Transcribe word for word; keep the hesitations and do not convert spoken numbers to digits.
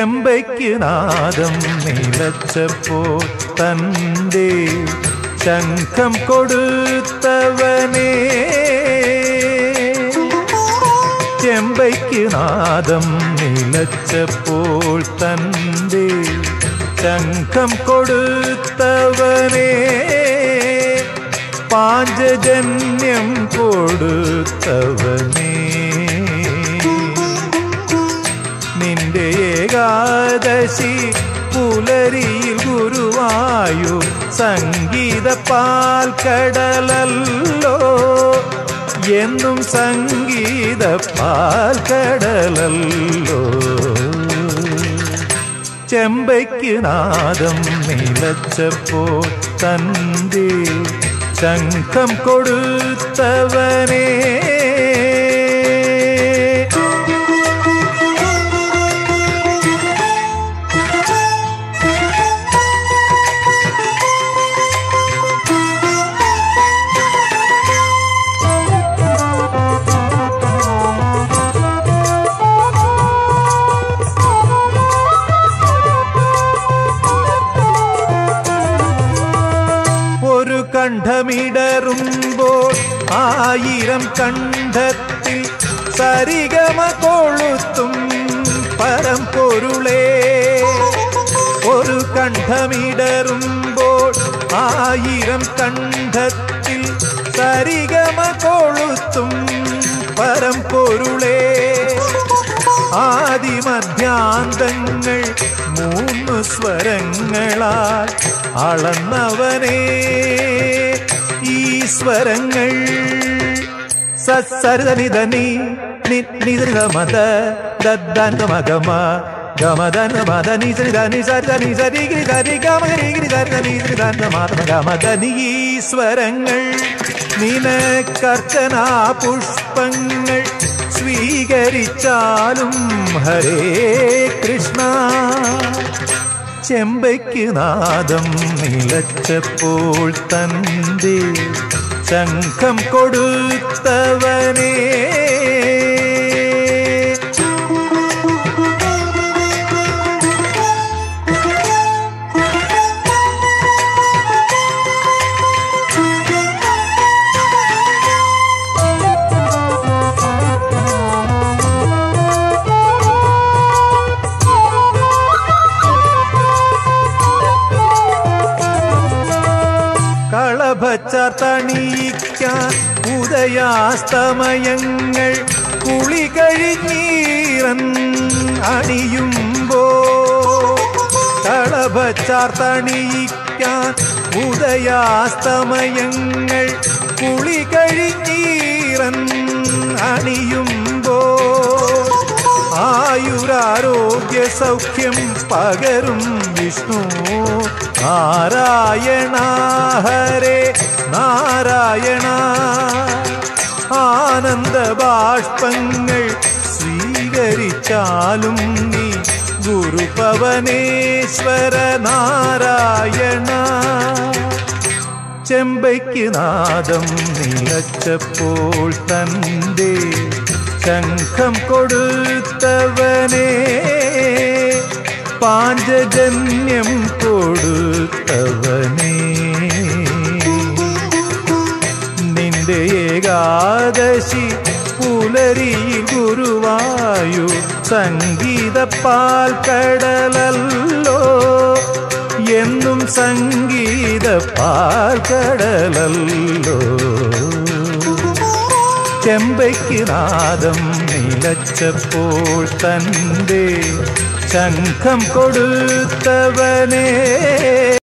ചെമ്പയ്ക്ക് നാദം നിലച്ചപ്പോൾ തൻ്റെ ശംഖം കൊടുത്തവനേ ചെമ്പയ്ക്ക് നാദം നിലച്ചപ്പോൾ തൻ്റെ ശംഖം കൊടുത്തവനേ പാഞ്ചജന്യം കൊടുത്തവനേ നിന്റെ ഏകാദശി പുലരിയിൽ ഗുരുവായൂർ സംഗീത പാൽക്കടലല്ലോ എന്നും സംഗീത പാൽക്കടലല്ലോ ചെമ്പയ്ക്ക് നാദം നിലച്ചപ്പോൾ തൻ്റെ ശംഖം കൊടുത്തവനേ കണ്ഠമിടറുമ്പോൾ ആയിരം കണ്ഠത്തിൽ സരിഗമ കൊളുത്തും പരമ്പൊരുളേ ഒരു കണ്ഠമിടറുമ്പോൾ ആയിരം കണ്ഠത്തിൽ സരിഗമ കൊളുത്തും പരമ്പൊരുളേ ആദിമധ്യാന്തങ്ങൾ മൂന്ന് സ്വരങ്ങളാൽ അളന്നവനേ ഈശ്വരങ്ങൾ സസരിതനി നിധ മത ദദ്ദ മഗമ ഗമദന മദ നിസരിത നിസരിത നിസരി ഗിരി സരി ഗമഗരി ഗിരി സരിത നിസരിത മാതമ ഗമദനി ഈശ്വരങ്ങൾ നിനക്കർച്ചന പുഷ്പങ്ങൾ സ്വീകരിച്ചാലും ഹരേ കൃഷ്ണ ചെമ്പയ്ക്ക് നാദം നിലച്ചപ്പോൾ തൻ്റെ ശംഖം കൊടുത്തവനേ കളഭച്ചതണിയിക്കാൻ ഉദയാസ്തമയങ്ങൾ കുളി കഴിഞ്ഞീറൻ അണിയുമ്പോൾ കളഭച്ചതണിയിക്കാൻ ഉദയാസ്തമയങ്ങൾ കുളി കഴിഞ്ഞീറൻ അണിയുമ്പോൾ ആയുരാരോഗ്യ സൗഖ്യം പകരും വിഷ്ണു നാരായണ ഹരേ നാരായണ ആനന്ദ ബാഷ്പങ്ങൾ സ്വീകരിച്ചാലും നീ ഗുരുപവനേശ്വര നാരായണ ചെമ്പയ്ക്ക് നാദം നിലച്ചപ്പോൾ തൻ്റെ ശംഖം കൊടുത്തവനേ പാഞ്ചജന്യം കൊടുത്തവനേ നിന്റെ ഏകാദശി പുലരിയിൽ ഗുരുവായൂർ സംഗീത പാൽക്കടലല്ലോ എന്നും സംഗീത പാൽക്കടലല്ലോ ചെമ്പയ്ക്ക് നാദം നിലച്ചപ്പോൾ തൻ്റെ ശംഖം കൊടുത്തവനേ